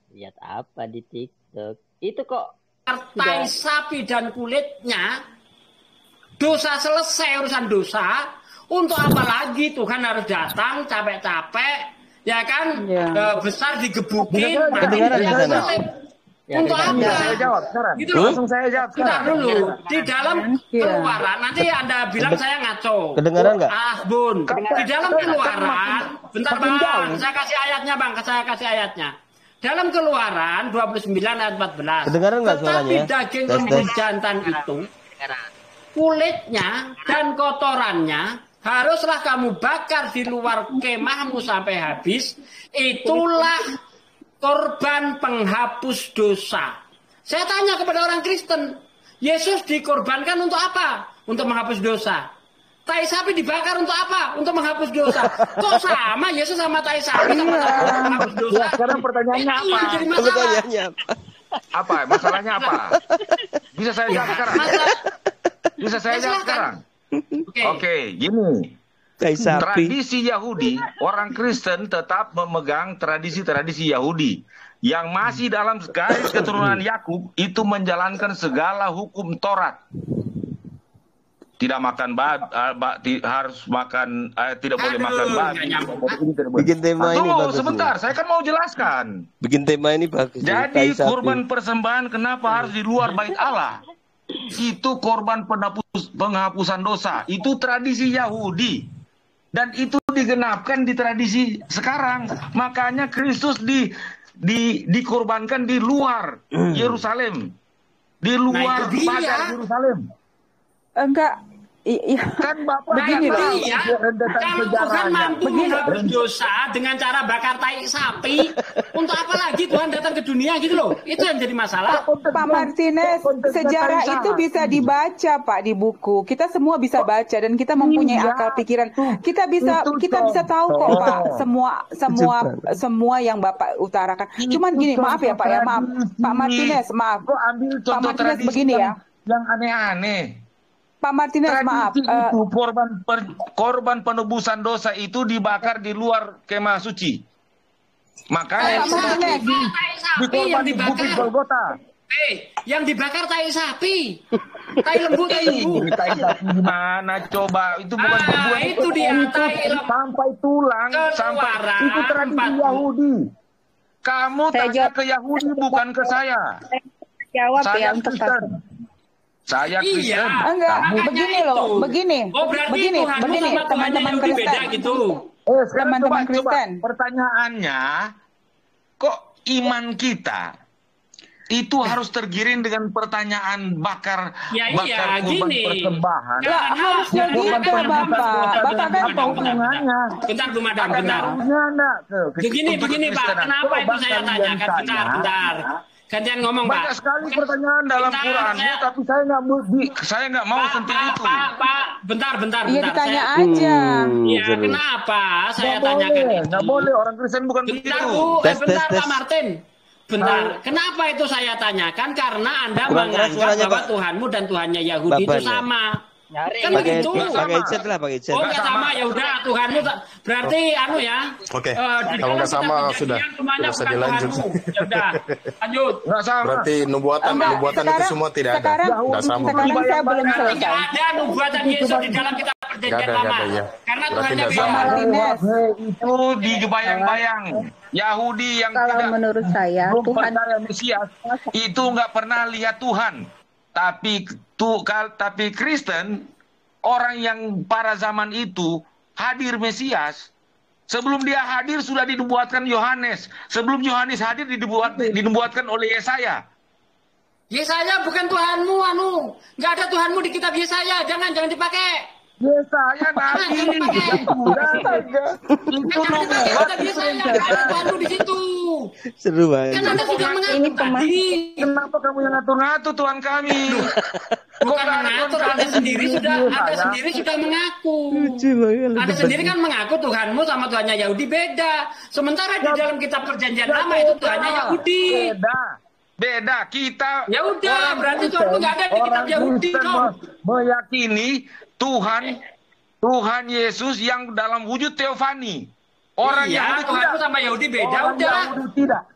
Lihat apa di TikTok? Itu kok Tai sapi dan kulitnya, dosa selesai urusan dosa. Untuk apa lagi Tuhan harus datang capek-capek, ya kan? Besar digebukin, kedengaran di sana. Untuk apa? Saya jawab sekarang. Gitu loh. Langsung saya jawab sekarang. Bentar dulu. Di dalam Keluaran, nanti Anda bilang saya ngaco. Kedengaran nggak? Bun. Di dalam Keluaran, bentar Bang, saya kasih ayatnya Bang, saya kasih ayatnya. Dalam Keluaran 29 ayat 14. Kedengaran nggak suaranya? Tetapi daging lembu jantan itu, kulitnya dan kotorannya haruslah kamu bakar di luar kemahmu sampai habis. Itulah korban penghapus dosa. Saya tanya kepada orang Kristen, Yesus dikorbankan untuk apa? Untuk menghapus dosa. Tai sapi dibakar untuk apa? Untuk menghapus dosa. Kok sama Yesus sama tai sapi sama menghapus dosa? Sekarang pertanyaannya apa? Jadi masalah. Apa? Masalahnya apa? Bisa saya jawab sekarang? Bisa saya jawab sekarang? Oke, gini. Tradisi Yahudi, orang Kristen tetap memegang tradisi-tradisi Yahudi yang masih dalam garis keturunan Yakub itu menjalankan segala hukum Taurat. Tidak makan harus makan, tidak boleh makan babi. Bikin tema ini bagus. Sebentar, saya kan mau jelaskan. Bikin tema ini bagus. Jadi korban persembahan kenapa harus di luar bait Allah? Itu korban penghapusan dosa. Itu tradisi Yahudi. Dan itu digenapkan di tradisi sekarang. Makanya Kristus dikorbankan di luar Yerusalem. Di luar pagar Yerusalem. Enggak. Kan Bapak begini loh. Kalau Tuhan mampu menghapus dosa dengan cara bakar tai sapi, untuk apa lagi Tuhan datang ke dunia gitu loh? Itu yang jadi masalah. Pak Martinez, sejarah itu bisa dibaca Pak di buku. Kita semua bisa baca dan kita mempunyai akal pikiran. Kita bisa tahu kok Pak semua yang Bapak utarakan. Cuman gini, maaf ya Pak ya, maaf. Pak Martinez, maaf. Pak Martinez begini ya. Yang aneh-aneh. Pak Martinez, maaf. Itu korban penebusan dosa itu dibakar di luar kemah suci. Makanya yang dibakar Golgota. Yang dibakar tai sapi. Tai lembu. Tai sapi gimana coba? Itu bukan itu dia sampai tulang, sampai itu tradisi Yahudi. Kamu tanya ke Yahudi bukan ke saya. Jawab saya yang tepat. Saya Kristen. Enggak, begini loh, begini. Begini, teman-teman Kristen. Gitu. Teman-teman Kristen. Pertanyaannya, kok iman kita itu harus tergiring dengan pertanyaan bakar korban persembahan. Harusnya gitu Bapak. Bapak kan hubungannya. Bentar Bu Madam, bentar. Begini Pak, kenapa itu saya tanyakan? Bentar. Gantian ngomong Pak. Banyak sekali pertanyaan dalam Quran, tapi saya nggak mau sentuh itu. Pak, bentar. Iya ditanya aja. Iya, kenapa saya tanyakan itu? Nggak boleh, orang Kristen bukan begitu. Bentar Pak Martin. Bentar, kenapa itu saya tanyakan? Karena Anda menganggap bahwa Tuhanmu dan Tuhannya Yahudi itu sama. Kan begitu. Pakai chat lah, pakai chat. Oh nggak sama, ya udah Tuhanmu berarti ya. Oke. Kalau nggak sama sudah bisa dilanjut. Ya udah, lanjut. Nggak sama. Berarti nubuatan itu semua tidak ada. Nggak sama. Sekarang saya belum selesai. Tidak ada nubuatan Yesus di dalam kitab perjanjian lama. Karena Tuhannya beda. Itu dibayang-bayang. Yahudi yang Kalau menurut saya Tuhan Mesias itu nggak pernah lihat Tuhan. Tapi Kristen, orang yang pada zaman itu hadir Mesias, sebelum dia hadir sudah dinubuatkan Yohanes. Sebelum Yohanes hadir dinubuatkan oleh Yesaya. Yesaya bukan Tuhanmu, nggak ada Tuhanmu di kitab Yesaya, jangan dipakai. Yesaya nabi. Itu Tuhanmu di situ. Seru banget. Kan Anda sudah mengaku tadi. Kenapa kamu yang ngatur-ngatur Tuhan kami? Bukan mengatur, Anda sendiri sudah mengaku. Anda sendiri kan mengaku Tuhanmu sama Tuhannya Yahudi beda. Sementara di dalam kitab perjanjian lama itu Tuhannya Yahudi. Beda. Kita ya udah, berarti Tuhanmu nggak ada di kitab Yahudi dong. Meyakini Tuhan Yesus yang dalam wujud teofani. Orang Yahudi Tuhanmu sama Yahudi beda, udah. Yahudi tidak.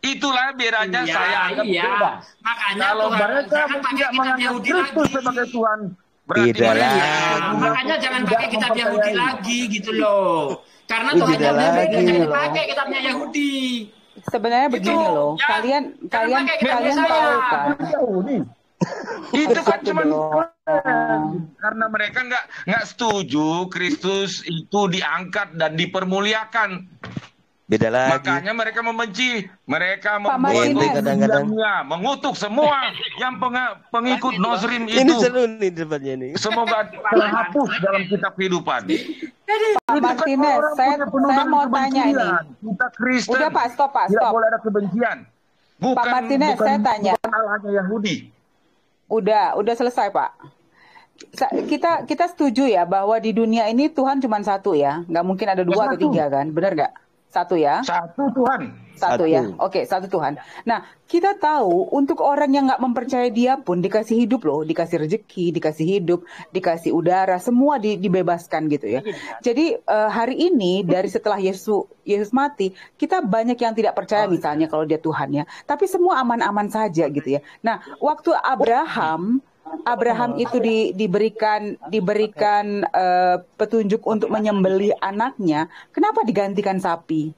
Itulah bedanya saya anggap beda. Makanya Kalau Tuhan, mereka jangan pakai tidak kitab menganggap Yahudi Kristus lagi. sebagai Tuhan, berarti Beda mereka lagi. Makanya jangan pakai kitab tidak Yahudi mempercayai. lagi gitu loh. Karena Beda Tuhan yang lagi. jangan pakai kitabnya Yahudi. Sebenarnya begini loh, ya, kalian jangan pakai kitab Yesaya. tahu kan? Itu kan Satu cuma doang. karena mereka nggak setuju Kristus itu diangkat dan dipermuliakan. Beda lagi. Makanya mereka membenci, mereka Pak membuat Martinez. Kadang-kadang. mengutuk semua yang pengikut Nozrim Ini itu. seru nih depannya nih. Semoga terhapus dalam kitab kehidupan. Pak Martinez, saya mau tanya ini. Kita Kristen. Udah Pak, stop Pak, Tidak stop. boleh ada kebencian. Bukan, Pak Martinez, bukan, saya tanya. Bukan Allahnya Yahudi. Udah selesai Pak. Kita setuju ya bahwa di dunia ini Tuhan cuma satu ya, nggak mungkin ada dua atau tiga kan, benar nggak? Satu ya? Satu Tuhan. Satu ya, oke, satu Tuhan. Nah, kita tahu untuk orang yang nggak mempercaya Dia pun dikasih hidup loh, dikasih rezeki, dikasih hidup, dikasih udara, semua dibebaskan gitu ya. Jadi hari ini dari setelah Yesus mati, kita banyak yang tidak percaya misalnya kalau Dia Tuhan ya, tapi semua aman-aman saja gitu ya. Nah, waktu Abraham itu diberikan petunjuk untuk menyembelih anaknya, kenapa digantikan sapi?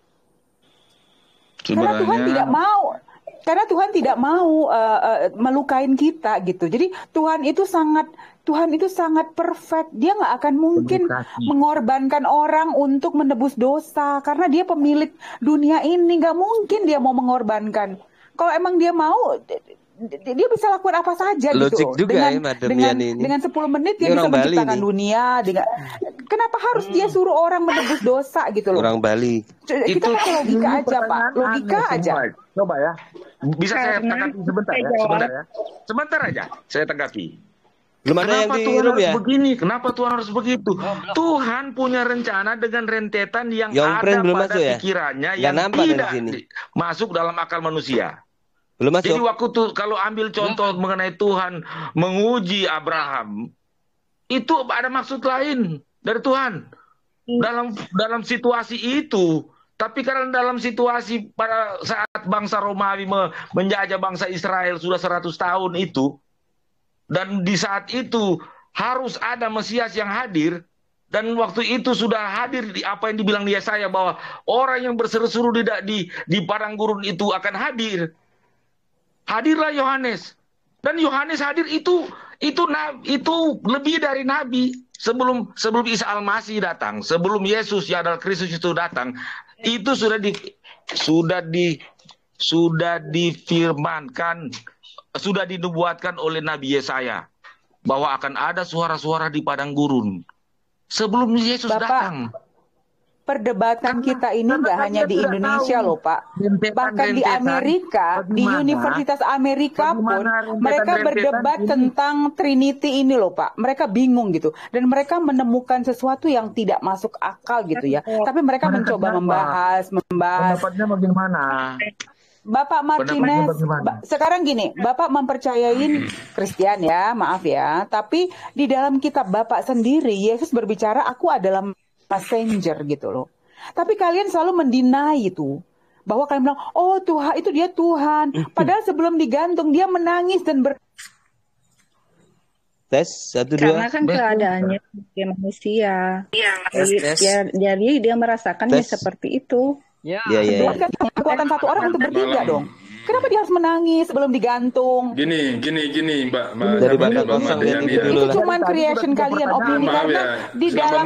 Karena Tuhan tidak mau melukain kita gitu. Jadi Tuhan itu sangat perfect. Dia nggak akan mungkin mengorbankan orang untuk menebus dosa karena Dia pemilik dunia ini. Nggak mungkin Dia mau mengorbankan. Kalau emang Dia mau, Dia bisa lakukan apa saja Logik gitu. juga ya, Madam Yani ini. Dengan 10 menit Dia Ini bisa orang Bali menciptakan nih. dunia. Kenapa harus Dia suruh orang menebus dosa gitu loh? Orang Bali. Kita pakai logika aja Pak, logika aja. Coba ya. Bisa saya tanggapi sebentar ya, sebentar aja. Saya tanggapi. Belum ada yang Kenapa di Tuhan room harus ya? begini? Kenapa Tuhan harus begitu? Tuhan punya rencana dengan rentetan yang Yang ada belum pada masuk ya? pikirannya Nggak yang nampak dari tidak sini. masuk dalam akal manusia. Belum masuk. Jadi waktu tuh kalau ambil contoh mengenai Tuhan menguji Abraham, itu ada maksud lain dari Tuhan dalam situasi itu. Tapi karena dalam situasi pada saat bangsa Romawi menjajah bangsa Israel sudah 100 tahun itu, dan di saat itu harus ada Mesias yang hadir, dan waktu itu sudah hadir di apa yang dibilang Yesaya bahwa orang yang berseru-seru di padang gurun itu akan hadir. Hadirlah Yohanes, dan Yohanes hadir itu lebih dari nabi. Sebelum Isa Al-Masih datang, sebelum Yesus ya adalah Kristus itu datang, itu sudah difirmankan, sudah dinubuatkan oleh Nabi Yesaya bahwa akan ada suara-suara di padang gurun sebelum Yesus datang. Perdebatan kita ini nggak hanya di Indonesia loh Pak, bahkan di Amerika, di Universitas Amerika pun mereka berdebat tentang Trinity ini loh Pak. Mereka bingung gitu, dan mereka menemukan sesuatu yang tidak masuk akal gitu ya. Tapi mereka mencoba membahas. Pendapatnya bagaimana? Bapak Martinez, sekarang gini, Bapak mempercayai Kristen ya, maaf ya. Tapi di dalam kitab Bapak sendiri, Yesus berbicara, aku adalah messenger gitu loh. Tapi kalian selalu mendinai itu. Bahwa kalian bilang, oh Tuhan, itu Dia Tuhan. Padahal sebelum digantung, Dia menangis dan Tes, 1, 2. Karena kan keadaannya sebagai manusia. Jadi dia merasakannya seperti itu. Ya. Kan kekuatan satu orang untuk bertiga dong. Kenapa dia harus menangis sebelum digantung? Gini Mbak. Dari Bapak kosong ya, Itu cuma creation kalian, opini karena di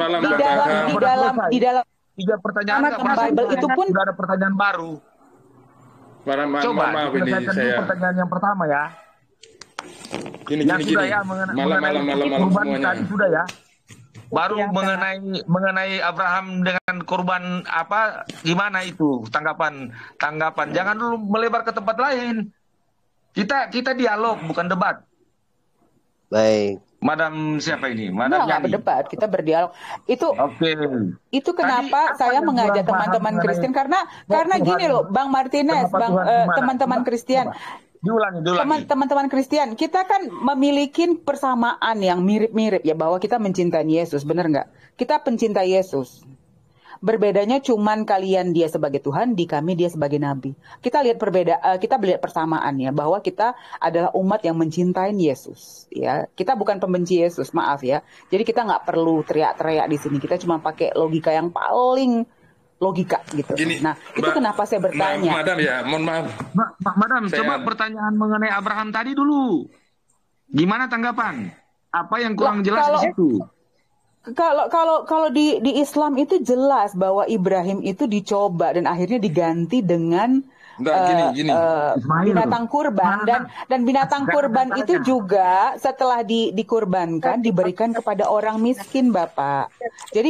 dalam Tiga pertanyaan Bible itu pun sudah ada pertanyaan baru. Coba maaf ini saya. Pertanyaan yang pertama ya. Gini. Sudah ya Malam semuanya. Tadi sudah ya. Baru mengenai Abraham dengan korban apa, gimana itu tanggapan? Jangan dulu melebar ke tempat lain. Kita dialog bukan debat. Baik. Madam siapa ini? Madam nggak berdebat, kita berdialog. Itu kenapa saya mengajak teman-teman Kristen karena gini loh, Bang Martinez, teman-teman Kristen. Diulangi. Teman-teman Kristen, kita kan memiliki persamaan yang mirip-mirip ya, bahwa kita mencintai Yesus, benar nggak? Kita pencinta Yesus. Berbedanya cuman kalian dia sebagai Tuhan, di kami dia sebagai nabi. Kita lihat kita melihat persamaannya bahwa kita adalah umat yang mencintai Yesus, ya. Kita bukan pembenci Yesus, maaf ya. Jadi kita nggak perlu teriak-teriak di sini. Kita cuma pakai logika yang paling logika gitu. Gini, nah, itu kenapa saya bertanya. Madam ya, mohon maaf. Madam, coba pertanyaan mengenai Abraham tadi dulu. Gimana tanggapan? Apa yang kurang jelas di situ? Kalau di Islam itu jelas bahwa Ibrahim itu dicoba dan akhirnya diganti dengan binatang kurban dan binatang kurban itu juga setelah dikurbankan diberikan kepada orang miskin, Bapak. Jadi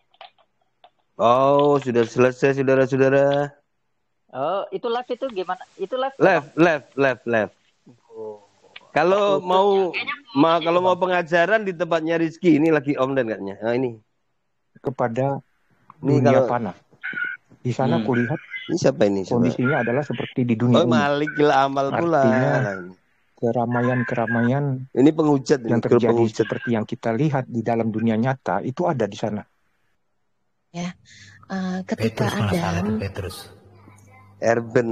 Oh, sudah selesai saudara-saudara. Oh, itu live itu gimana? Itu live. Live. Oh. Kalau mau pengajaran di tempatnya Rizky, ini lagi online katanya. Nah, ini kepada dunia panah. Di sana kulihat ini siapa ini? Kondisinya adalah seperti di dunia. Oh, Malik gila amal pula. Keramaian ini penghujat yang terjadi seperti yang kita lihat di dalam dunia nyata itu ada di sana. Ya, ketika Adam Erben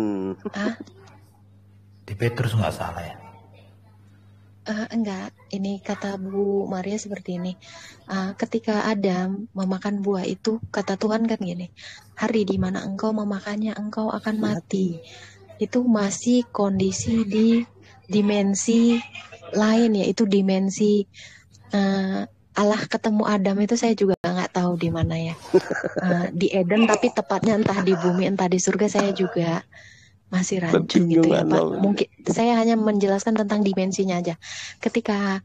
di Petrus nggak salah ya? Enggak, ini kata Bu Maria seperti ini. Ketika Adam memakan buah itu, kata Tuhan kan gini, hari di mana engkau memakannya, engkau akan mati. Itu masih kondisi di dimensi lain, yaitu dimensi Allah ketemu Adam itu saya juga nggak tahu di mana ya. Di Eden, tapi tepatnya entah di bumi, entah di surga, saya juga masih rancu gitu ya Pak. Mungkin saya hanya menjelaskan tentang dimensinya aja. Ketika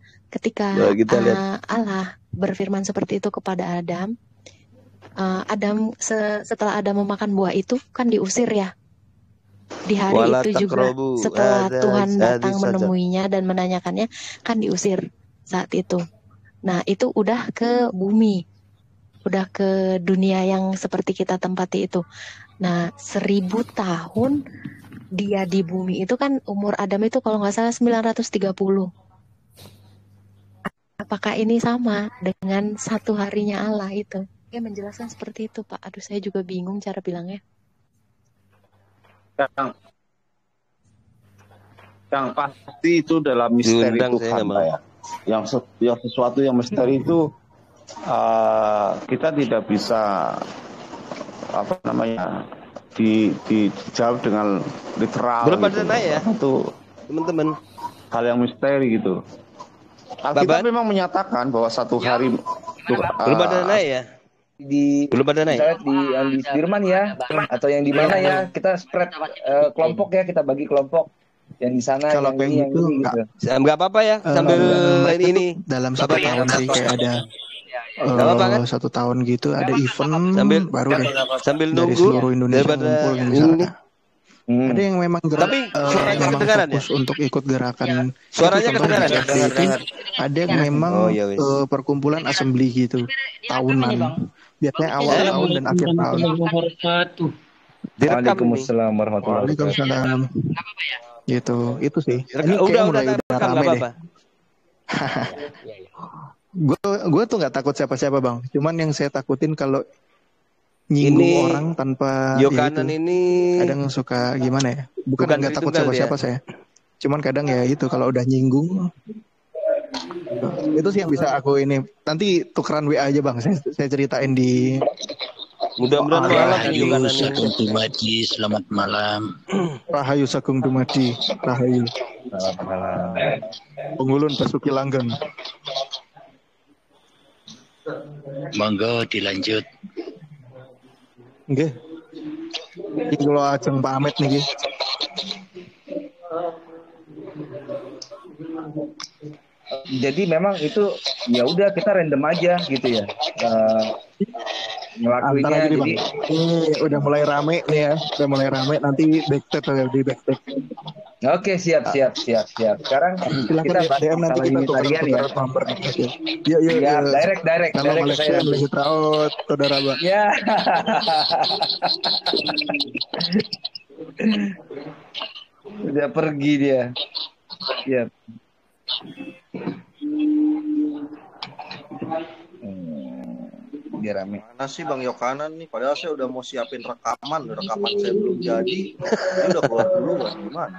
Allah berfirman seperti itu kepada Adam, setelah Adam memakan buah itu kan diusir ya. Di hari itu juga setelah Tuhan datang menemuinya dan menanyakannya kan diusir saat itu. Nah itu udah ke bumi, udah ke dunia yang seperti kita tempati itu. Nah 1000 tahun dia di bumi itu kan umur Adam itu kalau nggak salah 930. Apakah ini sama dengan satu harinya Allah itu? Dia menjelaskan seperti itu Pak. Aduh saya juga bingung cara bilangnya. Yang pasti itu dalam misteri Tuhan Pak ya. Yang sesuatu yang misteri itu kita tidak bisa dijawab dengan literal. Belum ada naik ya itu teman-teman, hal yang misteri gitu. Alkitab memang menyatakan bahwa satu hari belum ada naik ya, belum ada naik yang di Sudirman ya, atau yang di mana ya, kita spread kelompok ya, kita bagi kelompok yang di sana. Kalau yang itu nggak apa-apa ya, sambil ini dalam 1 tahun sih kayak ada 1 tahun gitu ada event baru deh sambil dari nunggu seluruh Indonesia ngumpul di sana. Ada yang memang tapi suaranya kedengaran ya untuk ikut gerakan. Suaranya kedengaran ya? Ada yang memang perkumpulan assembly gitu tahunan, biasanya awal tahun dan akhir tahun. Waalaikumsalam warahmatullahi wabarakatuh. Gitu, itu sih. Ini kayak mulai rame deh. Gue tuh nggak takut siapa-siapa bang, cuman yang saya takutin kalau nyinggung orang tanpa Yokanan ini kadang suka gimana ya, bukan nggak takut siapa-siapa saya, cuman kadang ya itu kalau udah nyinggung itu sih yang bisa aku ini nanti tukeran WA aja bang, saya ceritain di mudah-mudahan Rahayu Sagung Dumadi, selamat malam. Rahayu Sagung Dumadi, Rahayu Pengulun Basuki Langgeng. Monggo dilanjut. Nggih. Iki kula ajeng pamit niki. Jadi memang itu ya udah kita random aja gitu ya. Ngelakuinnya jadi udah mulai rame nih ya. Udah mulai rame, nanti backstage di backstage. Oke, siap. Sekarang kita DM nanti kita tarian ya. Yuk. Direct saya Traut, saudara Bang. Ya. Udah pergi dia. Siap. rame. Mana sih Bang Yokanan nih? Padahal saya udah mau siapin rekaman saya belum jadi. Dia udah keluar dulu kan? Gimana?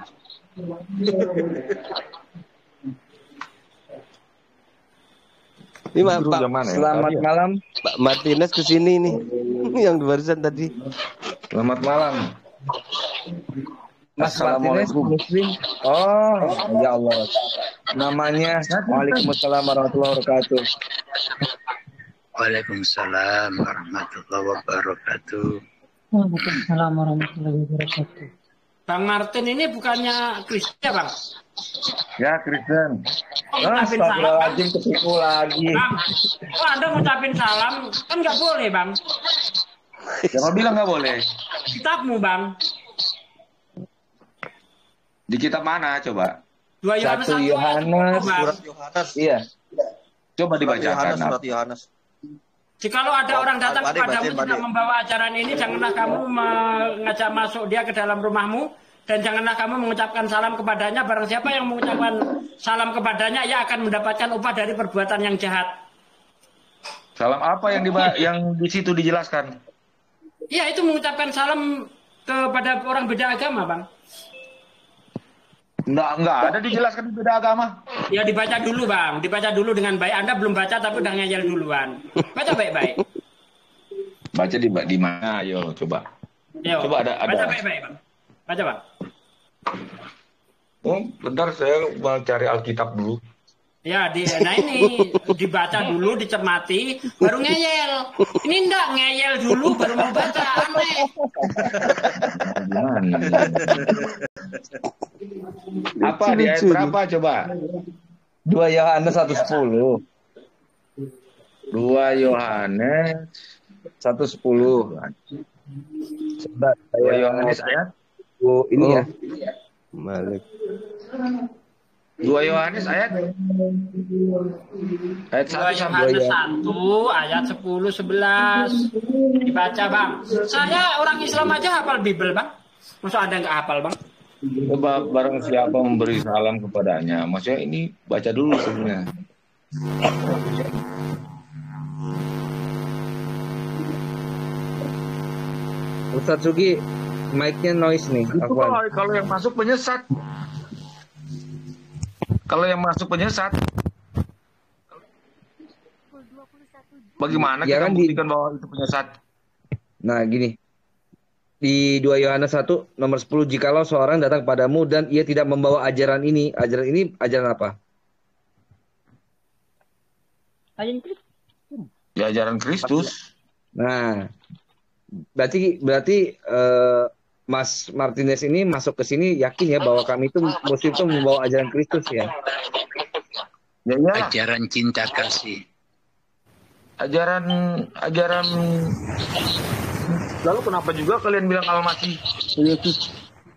Ini Pak, selamat malam. Pak Martinez kesini nih, yang barusan tadi. Selamat malam. Mas Martinez Muslim. Oh, ya Allah. Namanya Waalaikumsalam warahmatullahi wabarakatuh. Waalaikumsalam warahmatullahi wabarakatuh. Waalaikumsalam warahmatullahi wabarakatuh. Bang Martin ini bukannya Kristen ya, Bang? Ya, Kristen. Astagfirullahaladzim, ketipu lagi. Bang, Anda ngucapin salam, kan nggak boleh, Bang. Siapa bilang nggak boleh? Kitabmu, Bang. Di kitab mana, coba? 2 Yohanes 1 Yohanes. Surat Yohanes. Iya. Coba dibacakan. Surat Yohanes. Jikalau ada orang datang kepadamu tidak membawa ajaran ini, janganlah kamu mengajak masuk dia ke dalam rumahmu, dan janganlah kamu mengucapkan salam kepadanya. Barang siapa yang mengucapkan salam kepadanya, ia akan mendapatkan upah dari perbuatan yang jahat. Salam apa yang di situ dijelaskan? Iya, itu mengucapkan salam kepada orang beda agama, Bang. Enggak ada dijelaskan beda agama. Ya dibaca dulu, Bang. Dibaca dulu dengan baik. Anda belum baca tapi udah ngeyel duluan. Baca baik-baik. Baca di mana? Ayo, coba. Yo, coba ada. Baca baik-baik, Bang. Baca, Bang. Oh, bentar saya mau cari Alkitab dulu. Ya, nah ini dibaca dulu, dicermati, baru ngeyel. Ini enggak ngeyel dulu, baru mau baca. Aneh. Apa di ayat berapa coba? 2 Yohanes 1:10. 2 Yohanes 1:10. Coba 2 Yohanes ayat ini ya. Malik. 2 Yohanes ayat 2 Yohanes 1 ayat 10-11 dibaca, Bang. Saya orang Islam aja hafal Bible, Bang. Masa ada nggak hafal, Bang? Coba barang siapa memberi salam kepadanya. Maksudnya ini baca dulu sebenarnya. Ustaz Sugi, mic-nya noise nih. Itu kalau yang masuk penyesat. Kalau yang masuk penyesat, bagaimana ya kita kan buktikan bahwa itu penyesat? Nah, gini. Di 2 Yohanes 1 nomor 10, jikalau seorang datang padamu dan ia tidak membawa ajaran ini ajaran apa? Ajaran Kristus. Ya, ajaran Kristus. Nah, berarti Mas Martinez ini masuk ke sini yakin ya bahwa kami itu Muslim itu membawa ajaran Kristus ya? Ya, ya. Ajaran cinta kasih. Ajaran. Lalu kenapa juga kalian bilang Al-Masih Yesus?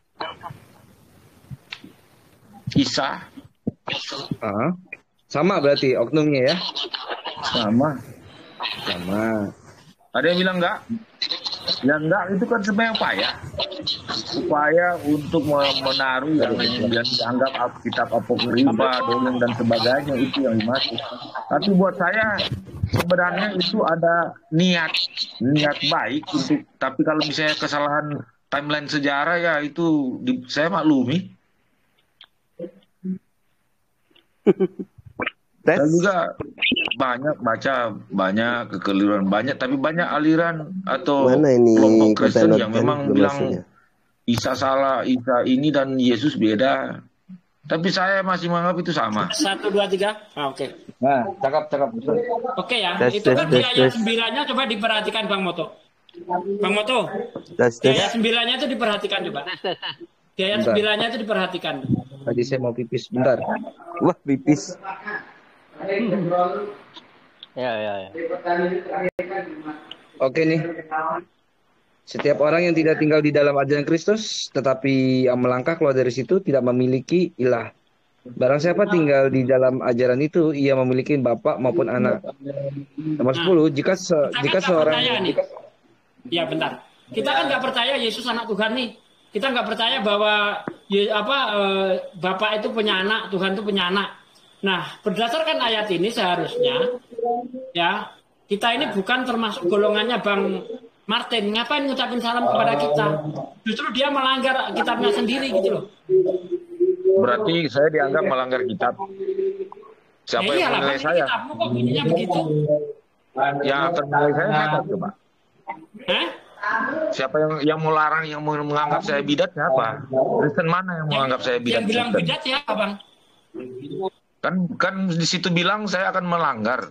Isa? Sama berarti oknumnya ya? Sama. Ada yang bilang enggak? Ya enggak, itu kan sebenarnya upaya untuk menaruh yang dianggap kitab apokrifa, dongeng dan sebagainya, itu yang dimaksud. Tapi buat saya sebenarnya itu ada niat baik untuk, tapi kalau misalnya kesalahan timeline sejarah ya itu saya maklumi. Saya juga banyak kekeliruan tapi banyak aliran atau kelompok Kristen yang memang bilang Isa salah, Isa ini dan Yesus beda. Tapi saya masih menganggap itu sama. 1, 2, 3. Oke. Nah, cakap. Oke ya. Itu kan di ayat 9-nya coba diperhatikan, Bang Moto. Bang Moto. Di ayat 9-nya itu diperhatikan coba. Di ayat 9-nya itu diperhatikan. Tadi saya mau pipis bentar. Wah, pipis. Ya. Oke nih. Setiap orang yang tidak tinggal di dalam ajaran Kristus, tetapi yang melangkah keluar dari situ tidak memiliki ilah. Barang siapa tinggal di dalam ajaran itu, ia memiliki bapak maupun anak. Nomor 10, jika seorang... Ya bentar. Kita kan nggak percaya Yesus anak Tuhan nih. Kita nggak percaya bahwa bapak itu punya anak, Tuhan itu punya anak. Nah, berdasarkan ayat ini seharusnya ya Kita ini bukan termasuk golongannya Bang Martin. Ngapain ngucapin salam kepada kita? Justru dia melanggar kitabnya sendiri gitu loh. Berarti saya dianggap melanggar kitab. Siapa yang menilai saya? Kitabmu kok bunyinya begitu? Yang akan menilai saya siapa coba? Hah? Siapa yang mau larang, yang menganggap saya bidat siapa? Kristen mana yang menganggap saya bidat? Yang bilang bidat siapa, Bang? Kan di situ bilang saya akan melanggar.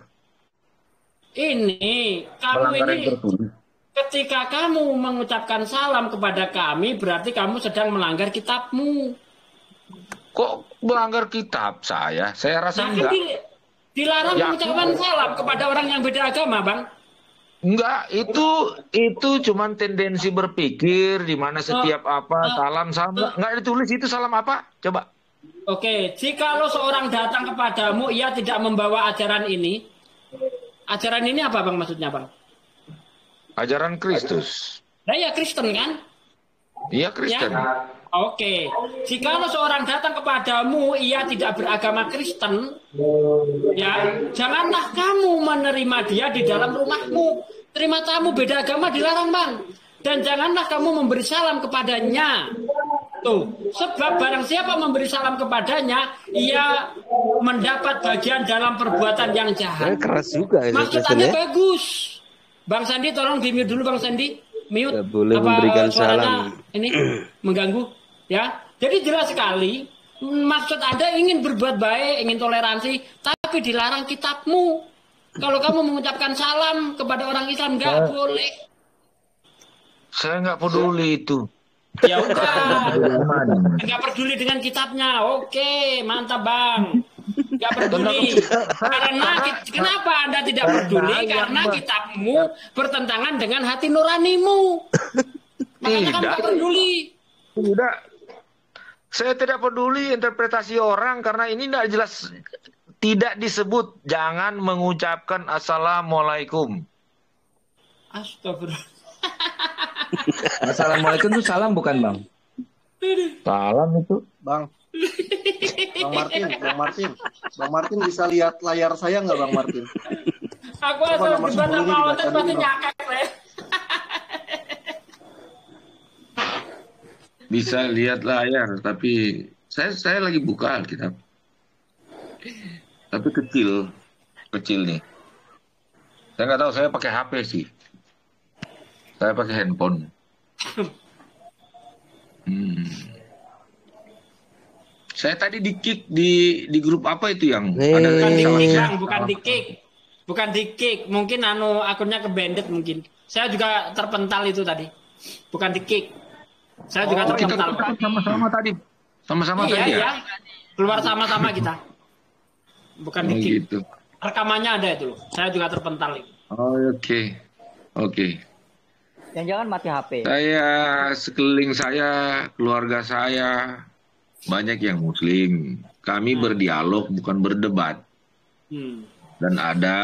Ini kamu ini ketika kamu mengucapkan salam kepada kami berarti kamu sedang melanggar kitabmu. Kok melanggar kitab saya? Saya rasa enggak. Dilarang mengucapkan salam kepada orang yang beda agama, Bang. Enggak, itu cuman tendensi berpikir di mana setiap salam enggak ditulis itu salam apa? Coba. Oke, jikalau seorang datang kepadamu ia tidak membawa ajaran ini. Ajaran ini apa, Bang, maksudnya, Bang? Ajaran Kristus. Nah, ya Kristen kan? Iya, Kristen. Ya? Oke. Jikalau seorang datang kepadamu ia tidak beragama Kristen, ya, janganlah kamu menerima dia di dalam rumahmu. Terima tamu beda agama dilarang, Bang. Dan janganlah kamu memberi salam kepadanya. Tuh, sebab barang siapa memberi salam kepadanya, ia mendapat bagian dalam perbuatan yang jahat. Keras juga ya. Maksudnya bagus. Bang Sandi, tolong di-mute dulu, Bang Sandi. Mute. Gak boleh memberikan salam. Ini mengganggu, ya. Jadi jelas sekali, maksud Anda ingin berbuat baik, ingin toleransi, tapi dilarang kitabmu. Kalau kamu mengucapkan salam kepada orang Islam, nggak boleh. Saya nggak peduli itu. Ya udah, nggak peduli dengan kitabnya. Oke, mantap, Bang. Nggak peduli. Karena kenapa Anda tidak peduli? Karena kitabmu bertentangan dengan hati nuranimu. Makanya kamu nggak peduli. Tidak. Saya tidak peduli interpretasi orang karena ini tidak jelas. Tidak disebut jangan mengucapkan assalamualaikum. Astagfirullah. Assalamualaikum itu salam bukan, Bang? Salam itu. Bang Martin bisa lihat layar saya nggak, Bang Martin? Aku asal dibaca pautan pasti nyakak, Bisa lihat layar, tapi saya lagi buka Alkitab. Tapi kecil nih. Saya nggak tahu, saya pakai HP sih. Saya pakai handphone. Saya tadi di-kick di grup apa itu yang ada bukan di-kick. Mungkin akunnya kebandet mungkin. Saya juga terpental itu tadi. Bukan di-kick. Saya juga terpental. Sama-sama tadi. Sama-sama tadi ya. Iya. Keluar sama-sama kita. Bukan di-kick. Gitu. Rekamannya ada itu loh. Saya juga terpental itu. Oke. Jangan mati HP. Saya sekeliling saya, keluarga saya banyak yang Muslim. Kami berdialog bukan berdebat. Dan ada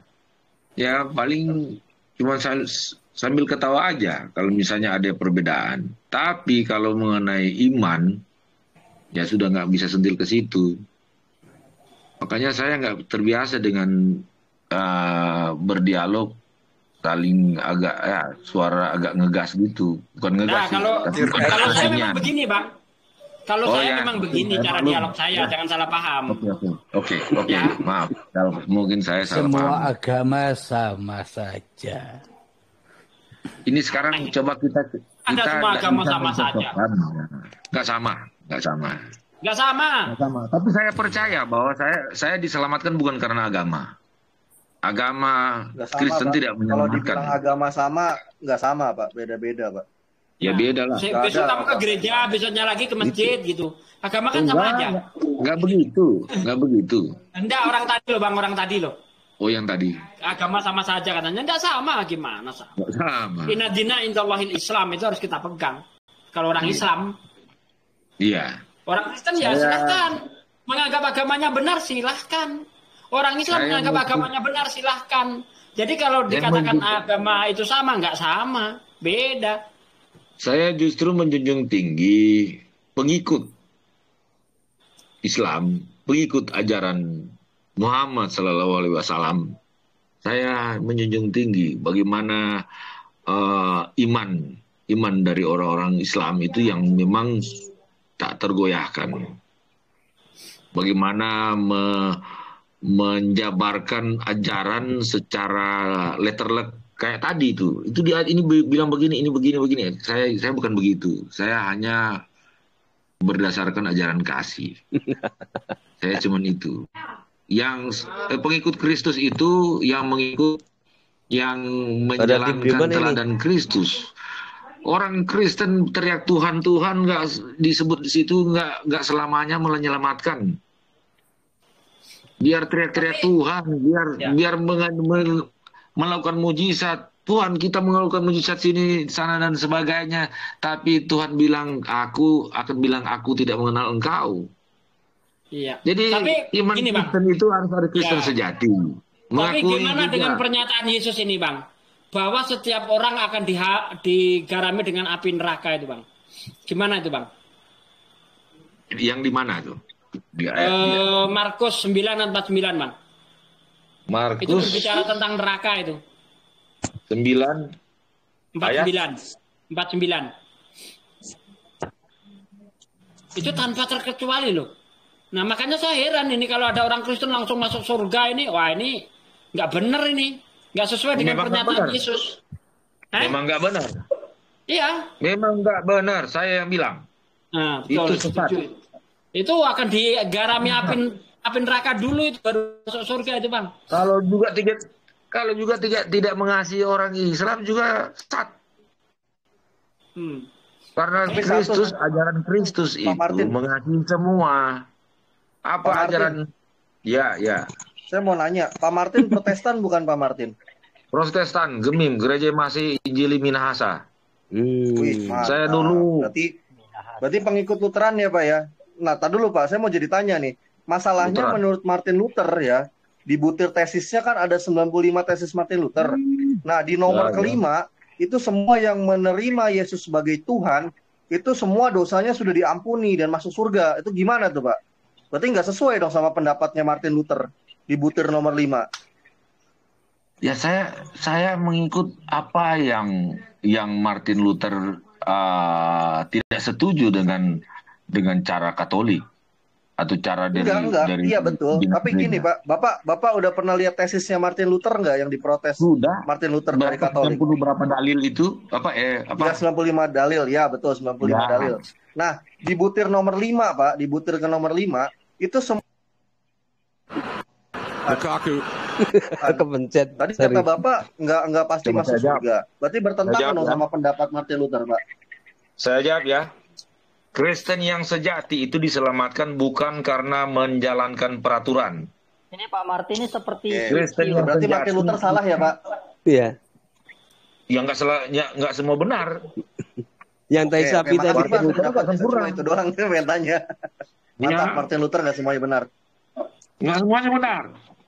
ya paling cuma sambil ketawa aja kalau misalnya ada perbedaan. Tapi kalau mengenai iman ya sudah nggak bisa sentil ke situ. Makanya saya nggak terbiasa dengan berdialog saling agak suara agak ngegas gitu, bukan ngegas. Nah, kalau saya memang begini, Bang. Kalau saya memang begini cara dialog saya, jangan salah paham. Oke. Ya. Maaf, mungkin saya salah paham. Semua agama sama saja. Ini sekarang coba kita semua agama sama saja. Nggak sama. Tapi saya percaya bahwa saya diselamatkan bukan karena agama. Agama Kristen Pak. tidak menyelamatkan. Kalau dibilang agama sama, nggak sama, Pak. Beda-beda, Pak. Ya beda lah. Besok kamu ke gereja, besoknya lagi ke masjid gitu. Agama kan sama aja. Nggak begitu. Enggak, orang tadi loh. Oh, yang tadi. Agama sama saja katanya. Enggak sama, gimana sama? Nggak sama. Inna dina indallahil Islam, itu harus kita pegang. Kalau orang Islam. Iya. Orang Kristen ya silahkan. Menganggap agamanya benar silahkan. Orang Islam menganggap agamanya benar silahkan. Jadi kalau dikatakan agama itu sama, nggak sama. Beda. Saya justru menjunjung tinggi pengikut Islam, pengikut ajaran Muhammad Sallallahu Alaihi Wasallam. saya menjunjung tinggi bagaimana iman dari orang-orang Islam itu yang memang tak tergoyahkan. Bagaimana menjabarkan ajaran secara letterlek kayak tadi itu dia ini bilang begini, ini begini. Saya bukan begitu. Saya hanya berdasarkan ajaran kasih. Saya cuman itu. Yang pengikut Kristus itu yang menjalankan teladan Kristus. Orang Kristen teriak Tuhan nggak disebut di situ, nggak selamanya menyelamatkan. Biar teriak-teriak Tuhan, biar melakukan mujizat. Tuhan, kita melakukan mujizat sini, sana dan sebagainya. Tapi Tuhan bilang, aku tidak mengenal engkau. Iya. Jadi iman Kristen itu harus ada Kristen sejati. Tapi gimana dengan pernyataan Yesus ini, Bang? Bahwa setiap orang akan digarami dengan api neraka itu, Bang. Gimana itu, Bang? Yang di mana tuh? Markus 9:49, Bang. Markus. Itu berbicara tentang neraka itu. 49. Itu tanpa terkecuali loh. Nah makanya saya heran ini kalau ada orang Kristen langsung masuk surga ini, wah ini nggak benar ini, nggak sesuai dengan pernyataan Yesus. Memang nggak benar. Iya. Memang nggak benar, saya yang bilang. Nah, betul, itu sesat. Itu akan digarami api neraka dulu itu baru masuk surga itu, Bang. Kalau juga tidak mengasihi orang Islam juga sesat. Karena Kristus, ajaran Kristus itu mengasihi semua. Apa ajaran? Ya. Saya mau nanya, Pak Martin Protestan bukan Pak Martin? Protestan, Gemim, Gereja Masih Injili Minahasa. Saya dulu. Berarti pengikut Lutheran ya Pak ya? Nah, tadi dulu Pak, saya mau jadi tanya nih. Masalahnya Lutheran. Menurut Martin Luther ya, di butir tesisnya kan ada 95 tesis Martin Luther. Nah, di nomor kelima, itu semua yang menerima Yesus sebagai Tuhan, itu semua dosanya sudah diampuni dan masuk surga. Itu gimana tuh Pak? Berarti nggak sesuai dong sama pendapatnya Martin Luther di butir nomor 5. Ya saya mengikut apa yang Martin Luther tidak setuju dengan cara Katolik atau cara dari iya betul. Tapi gini Pak, Bapak udah pernah lihat tesisnya Martin Luther nggak yang diprotes? Sudah. Martin Luther dari Katolik. 90 berapa dalil itu? Apa? Ya 95 dalil, ya betul 95 dalil. Nah, di butir nomor 5 Pak, di butir ke nomor 5 itu semua kepencet. Tadi kata Bapak nggak pasti masuk surga. Berarti bertentangan dong sama pendapat Martin Luther, Pak. Saya jawab ya. Kristen yang sejati itu diselamatkan bukan karena menjalankan peraturan. Ini Pak Martin ini seperti berarti Martin Luther salah ya, Pak? Iya. Ya nggak semua benar. Yang tai sapi tadi itu doang saya pengen tanya. Mantap, Martin Luther nggak semuanya benar. Nggak semuanya benar.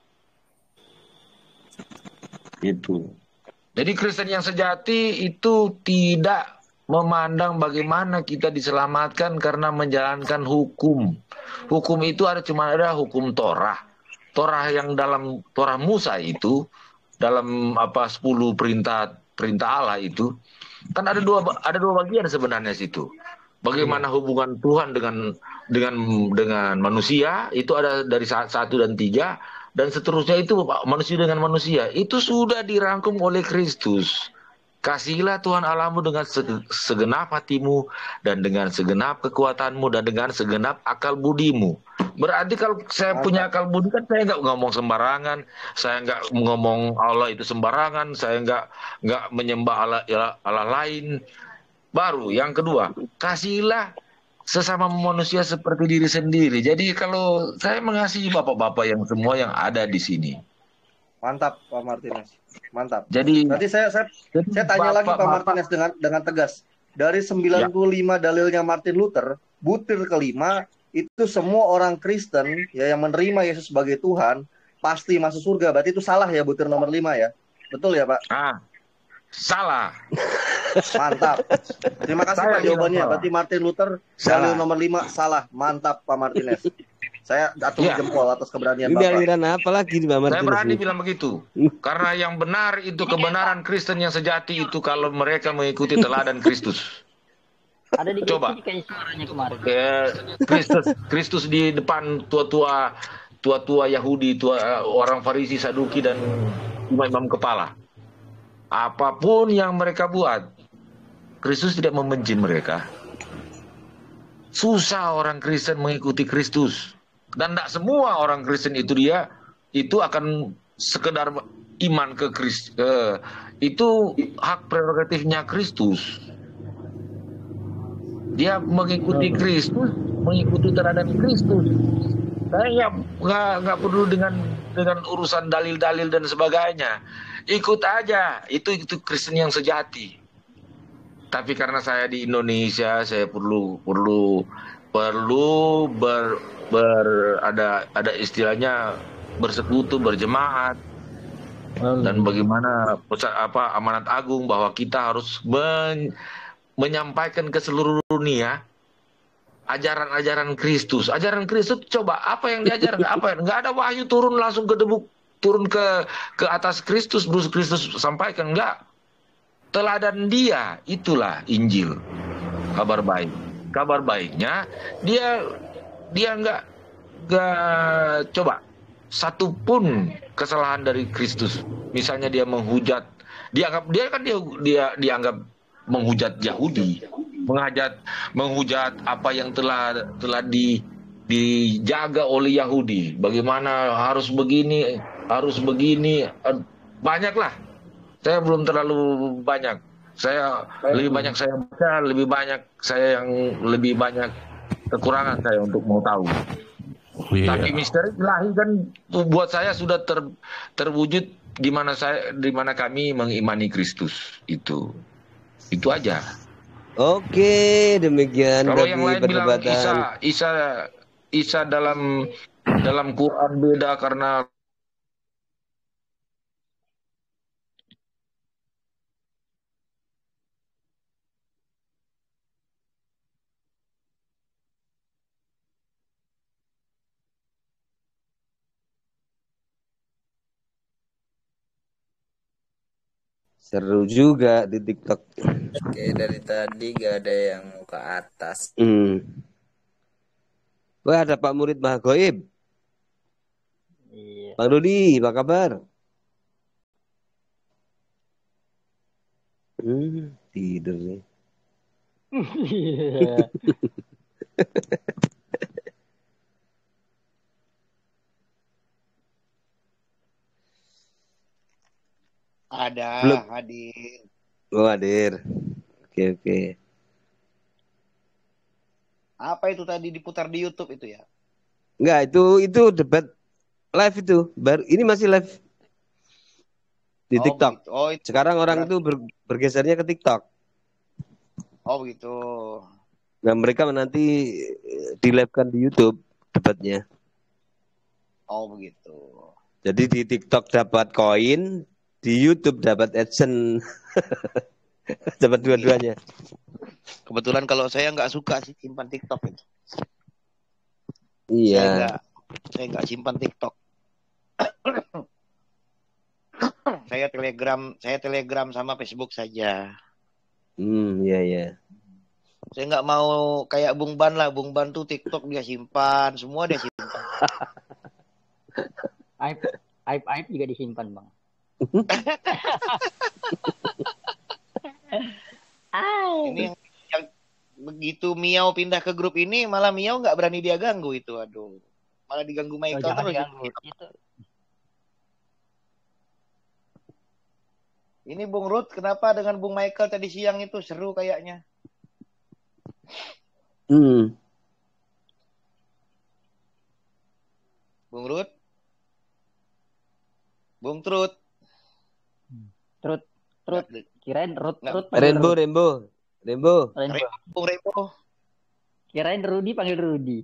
Itu. Jadi Kristen yang sejati itu tidak memandang bagaimana kita diselamatkan karena menjalankan hukum. Hukum itu cuma ada hukum Torah. Torah yang dalam Torah Musa itu dalam 10 perintah Allah itu kan ada dua bagian sebenarnya situ. Bagaimana hubungan Tuhan dengan manusia itu ada dari 1 dan 3 dan seterusnya itu manusia dengan manusia itu sudah dirangkum oleh Kristus. Kasihilah Tuhan Allahmu dengan segenap hatimu dan dengan segenap kekuatanmu dan dengan segenap akal budimu. Berarti kalau saya punya akal budi kan saya nggak ngomong sembarangan, saya nggak ngomong Allah itu sembarangan, saya nggak menyembah Allah lain. Baru yang kedua, kasihilah sesama manusia seperti diri sendiri. Jadi kalau saya mengasihi bapak-bapak yang semua yang ada di sini. Mantap Pak Martinez. Mantap. Jadi nanti saya tanya lagi Pak Martinez dengan tegas. Dari 95 dalilnya Martin Luther, butir kelima itu semua orang Kristen ya yang menerima Yesus sebagai Tuhan pasti masuk surga. Berarti itu salah ya butir nomor 5 ya. Betul ya Pak? Salah. Mantap. Terima kasih Pak jawabannya. Berarti Martin Luther dalil nomor 5 salah. Mantap Pak Martinez. Saya acungi jempol atas keberanian Ini Bapak. aliran apa lagi Pak Martinus? Saya berani bilang begitu. Karena yang benar itu kebenaran Kristen yang sejati itu kalau mereka mengikuti teladan Kristus. Ada di Coba. kayak suaranya kemarin. Kristus di depan tua-tua Yahudi, orang Farisi, Saduki dan imam-imam kepala. Apapun yang mereka buat, Kristus tidak membenci mereka. Susah orang Kristen mengikuti Kristus. Dan tidak semua orang Kristen itu akan sekedar iman ke Kristus. Itu hak prerogatifnya Kristus. Dia mengikuti Kristus, mengikuti teladan Kristus. Saya nggak perlu dengan urusan dalil-dalil dan sebagainya. Ikut aja, itu Kristen yang sejati. Tapi karena saya di Indonesia, saya perlu ada istilahnya bersekutu, berjemaat, dan bagaimana amanat agung bahwa kita harus menyampaikan ke seluruh dunia ajaran-ajaran Kristus. Ajaran Kristus coba apa yang diajarkan? Nggak ada wahyu turun langsung turun ke atas Kristus, Bruce Kristus sampaikan, enggak. Teladan dia itulah Injil, kabar baik. Kabar baiknya dia nggak coba satu pun kesalahan dari Kristus. Misalnya dia menghujat, dianggap menghujat Yahudi, menghujat apa yang telah dijaga oleh Yahudi. Bagaimana harus begini, banyaklah. Saya belum terlalu banyak. Saya lebih banyak saya baca, lebih banyak kekurangan saya untuk mau tahu. Tapi misteri ilahi kan buat saya sudah terwujud di mana kami mengimani Kristus itu aja. Oke, demikian. Kalau yang lain bilang Isa dalam Quran beda karena seru juga di TikTok. Oke, dari tadi gak ada yang ke atas. Wah, ada Pak Murid Maha Goib. Iya. Bang Rudi, apa kabar? Tidur nih. Ada, belum hadir. Oh, hadir. Oke. Apa itu tadi diputar di YouTube itu ya? Enggak, itu debat live itu. Ini masih live di TikTok. Begitu. Oh, itu sekarang orang itu bergesernya ke TikTok. Oh begitu. Nah, mereka nanti di-live-kan di YouTube debatnya. Oh begitu. Jadi di TikTok dapat koin, di YouTube dapat AdSense. Dapat dua-duanya. Kebetulan kalau saya nggak suka sih simpan TikTok itu. Iya. Saya nggak simpan TikTok. Saya Telegram sama Facebook saja. Iya. Saya nggak mau kayak Bung Ban lah. Bung Ban tuh TikTok dia simpan, semua dia simpan. Aib juga disimpan, Bang. Ini yang begitu Miao pindah ke grup ini, malah Miao nggak berani dia ganggu itu, aduh. Malah diganggu Michael terus. Ini Bung Ruth, kenapa dengan Bung Michael tadi siang itu seru kayaknya? Bung Ruth? Bung Trut? Trut. Kirain Ruth. Rainbow. Bung Rainbow. Kirain Rudy panggil Rudy.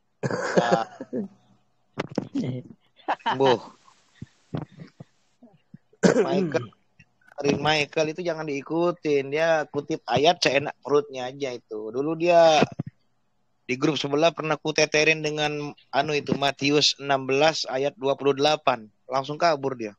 Michael itu jangan diikutin. Dia kutip ayat seenak perutnya aja itu. Dulu dia Di grup sebelah pernah ku teterin dengan itu Matius 16 ayat 28. Langsung kabur dia.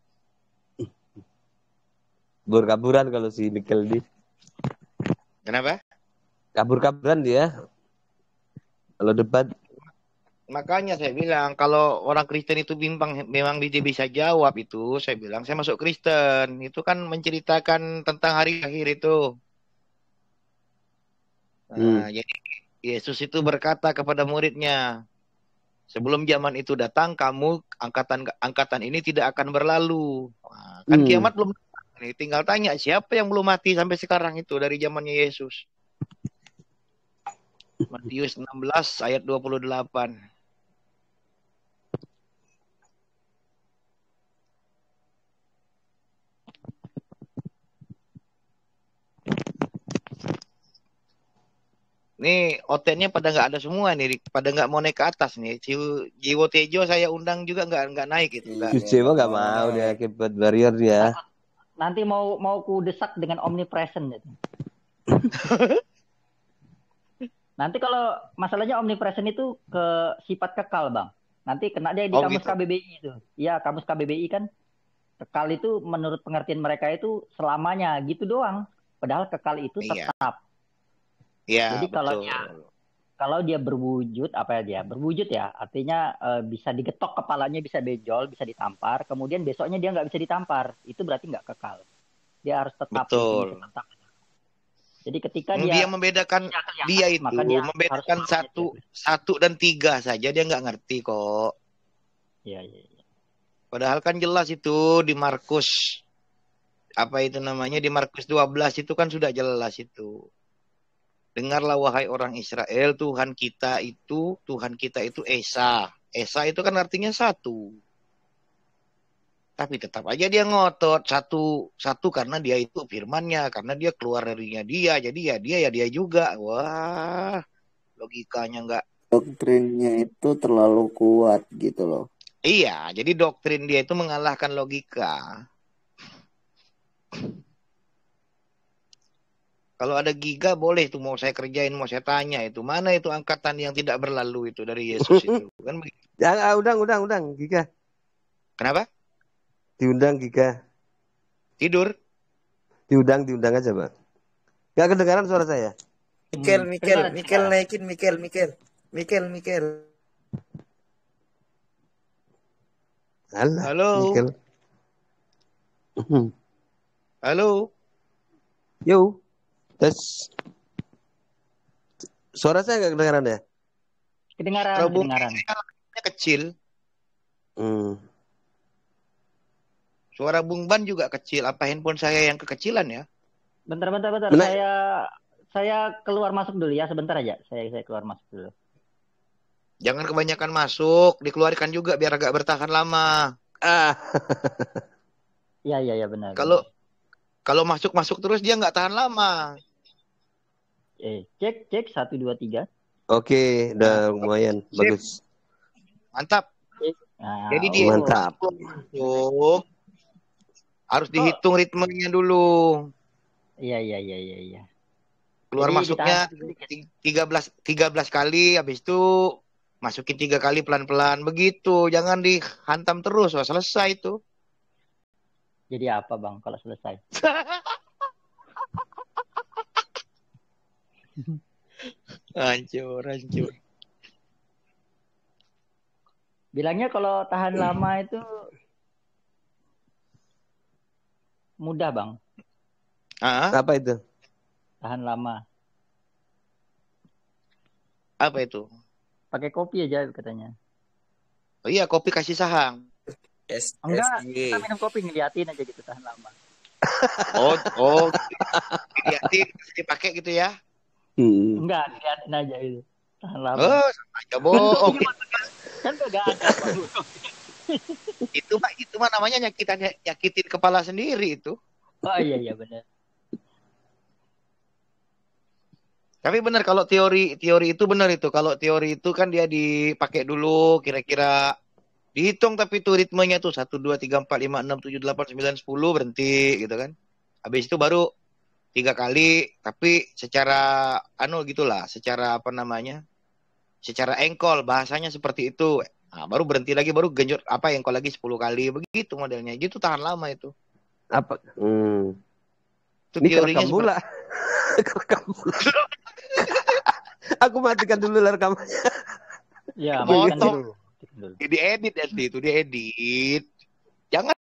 Kabur-kaburan kalau si Mikel di. Kenapa? Kabur-kaburan dia. Kalau debat. Makanya saya bilang kalau orang Kristen itu memang dia bisa jawab itu, saya bilang saya masuk Kristen. Itu kan menceritakan tentang hari akhir itu. Nah, jadi Yesus itu berkata kepada muridnya, sebelum zaman itu datang, kamu angkatan ini tidak akan berlalu. Nah, kan kiamat belum datang. Nih, tinggal tanya siapa yang belum mati sampai sekarang itu dari zamannya Yesus. Matius 16 ayat 28. Nih otenya pada nggak ada semua nih, pada nggak mau naik ke atas nih. Jiwo Tejo saya undang juga nggak naik gitu. Jiwo nggak mau dia keyboard warrior dia. Nanti mau ku desak dengan omnipresent gitu. Nanti kalau masalahnya omnipresent itu ke sifat kekal, Bang. Nanti kena dia di kamus gitu. KBBI itu. Iya, kamus KBBI kan kekal itu menurut pengertian mereka itu selamanya gitu doang. Padahal kekal itu tetap. Ya, jadi kalau dia berwujud berwujud ya artinya bisa digetok kepalanya, bisa bejol, bisa ditampar, kemudian besoknya dia nggak bisa ditampar, itu berarti nggak kekal, dia harus tetap. Betul. Tetap. Jadi ketika dia membedakan dia itu membedakan satu dan 3 saja dia nggak ngerti kok. Iya. Padahal kan jelas itu di Markus di Markus 12 itu kan sudah jelas itu. Dengarlah wahai orang Israel, Tuhan kita itu Esa. Esa itu kan artinya satu. Tapi tetap aja dia ngotot satu karena dia itu firman-Nya, karena dia keluar darinya dia. Jadi dia juga. Wah, logikanya enggak. Doktrinnya itu terlalu kuat gitu loh. Iya, jadi doktrin dia itu mengalahkan logika. Kalau ada Giga boleh tuh mau saya kerjain, mau saya tanya itu mana itu angkatan yang tidak berlalu itu dari Yesus itu kan begitu. Ya, undang Giga. Kenapa? Diundang Giga. Tidur? Diundang aja, Bang. Gak kedengaran suara saya. Mikel naikin Mikel. Alah, halo. Mikel. Halo. Yo. Tes. Suara saya nggak kedengaran ya? Kedengaran. Kecil. Suara Bung Ban juga kecil. Apa handphone saya yang kekecilan ya? Bentar. Saya keluar masuk dulu ya, sebentar aja. Saya keluar masuk dulu. Jangan kebanyakan masuk, dikeluarkan juga biar agak bertahan lama. Iya benar. Kalau masuk terus dia nggak tahan lama. Cek 1 2 3. Oke, udah lumayan. Bagus. Mantap. Jadi dia mantap. Harus dihitung ritmenya dulu. Iya. Keluar jadi masuknya 13 kali, habis itu masukin 3 kali pelan-pelan begitu. Jangan dihantam terus, selesai itu. Jadi apa, Bang, kalau selesai? Hancur. Bilangnya kalau tahan lama itu mudah, Bang. Apa itu? Tahan lama. Apa itu? Pakai kopi aja katanya. Oh iya, kopi kasih sahang. Enggak, kita minum kopi ngeliatin aja gitu tahan lama. Oh, ngeliatin dipakai gitu ya? Enggak, ngeliatin aja itu tahan lama. Oh, aja bohong. Kan enggak ada. itu mah namanya nyakitin kepala sendiri itu. Oh iya benar. Tapi benar kalau teori itu benar itu. Kalau teori itu kan dia dipakai dulu kira-kira dihitung tapi itu ritmenya tuh 1 2 3 4 5 6 7 8 9 10 berhenti gitu kan. Habis itu baru 3 kali tapi secara gitulah, secara secara engkol, bahasanya seperti itu. Nah, baru berhenti lagi, baru genjot engkol lagi 10 kali, begitu modelnya. Itu tahan lama itu. Apa? Itu Ini teorinya kerekam pula. Kerekam pula. Aku matikan dulu rekamannya. Ya, matikan dulu. Diedit nanti itu, diedit. Jangan